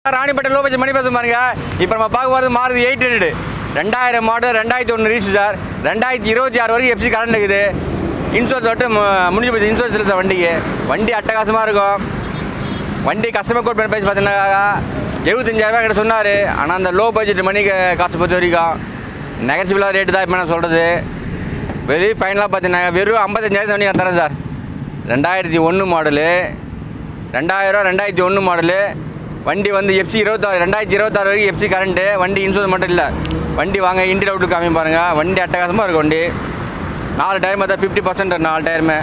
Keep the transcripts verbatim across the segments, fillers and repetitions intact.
Ranipet low budget மணி பேச பாருங்க. இப்போ நம்ம பார்க்க போகிறது மாறுதி எயிட் ஹண்ட்ரட் ரெண்டாயிரம் மாடல் ரெண்டாயிரத்தி ஒன்று ரீச் சார். ரெண்டாயிரத்தி இருபத்தி ஆறு வரைக்கும் எஃப்சி கரண்ட் இருக்குது. இன்சூரன்ஸ் விட்டு முடிஞ்சு போச்சு. இன்சூரன்ஸ் இல்லை சார் வண்டிக்கு. வண்டி அட்டகாசமாக இருக்கும். வண்டி கஸ்டமர் கோட் பண்ண பேசி பார்த்தீங்கன்னா எழுபத்தஞ்சாயிரரூபா கிட்ட சொன்னார். ஆனால் அந்த லோ பட்ஜெட் மணிக்கு காசு பொறுத்த வரைக்கும் நெகட்டிவ்லாக ரேட்டு தான் இப்போ நான் சொல்கிறது. வெறும் ஃபைனலாக பார்த்தீங்கன்னா வெறும் ஐம்பத்தஞ்சாயிரத்து வண்டி நான் தரேன் சார். ரெண்டாயிரத்தி ஒன்று மாடலு ரெண்டாயிரம் ரெண்டாயிரத்தி ஒன்று மாடலு வண்டி வந்து எஃப்சி இருபத்தாறு ரெண்டாயிரத்தி இருபத்தாறு வரைக்கும் எஃப்சி கரண்ட்டு. வண்டி இன்சூரன்ஸ் மட்டும் இல்லை. வண்டி வாங்க இன்டீரியர் அவுட்டு காமி பாருங்கள். வண்டி அட்டகாசமாக இருக்கும். வண்டி நாலு டயர் பார்த்தா ஃபிஃப்டி பர்சன்ட் நாலு டயருமே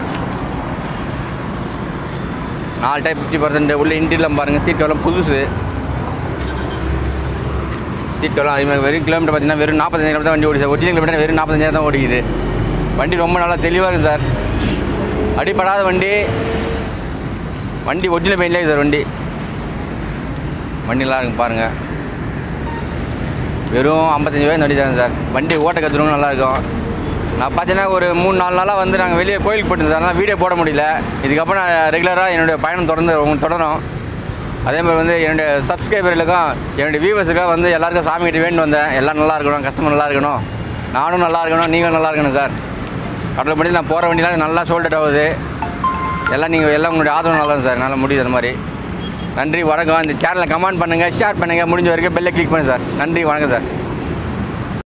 நாலு டயர் ஃபிஃப்டி பர்சன்ட் உள்ள இன்டீரியர்லாம் பாருங்கள். சீட் எல்லாம் புதுசு. சீட் எல்லாம் அதுமாதிரி வெறும் கிலோமீட்டர் பார்த்தீங்கன்னா வெறும் நாற்பத்தஞ்சாயிரம் தான் வண்டி ஓடி சார். ஒரிஜினல் கிலோமீட்டர் வெறும் நாற்பத்தஞ்சாயிரம் தான் ஓடிக்குது. வண்டி ரொம்ப நல்லா தெளிவாக இருக்குது சார். அடிப்படாத வண்டி. வண்டி ஒரிஜினல் பெயின்லேயே சார். வண்டி வண்டி நல்லா இருக்கும் பாருங்கள். வெறும் ஐம்பத்தஞ்சு ரூபாய் வண்டி தரேன் சார். வண்டி ஓட்ட கற்றுறவங்க நல்லாயிருக்கும். நான் பார்த்தீங்கன்னா ஒரு மூணு நாலு நாளாக வந்து நாங்கள் வெளியே கோயிலுக்கு போயிட்டு அதனால் வீடியோ போட முடியல. இதுக்கப்புறம் நான் ரெகுலராக என்னுடைய பயணம் தொடர்ந்து உங்களுக்கு தொடரும். அதே மாதிரி வந்து என்னுடைய சப்ஸ்கிரைபர்களுக்கும் என்னுடைய வியூவர்ஸுக்காக வந்து எல்லாருக்கும் சாமி கிட்ட வேண்டி வந்தேன். எல்லாம் நல்லா இருக்கணும், கஸ்டமர் நல்லா இருக்கணும், நானும் நல்லா இருக்கணும், நீங்களும் நல்லா இருக்கணும் சார். கடலை படி நான் போகிற வண்டிலாம் நல்லா சோல்டட் ஆகுது. எல்லாம் நீங்கள் எல்லாம் உங்களுடைய ஆதரவு நல்லா சார். நல்லா முடியுது அந்த மாதிரி. நன்றி வணக்கம். இந்த சேனலை கமெண்ட் பண்ணுங்கள், ஷேர் பண்ணுங்கள், முடிஞ்ச வரைக்கும் பெல்லை கிளிக் பண்ணுங்கள் சார். நன்றி வணக்கம் சார்.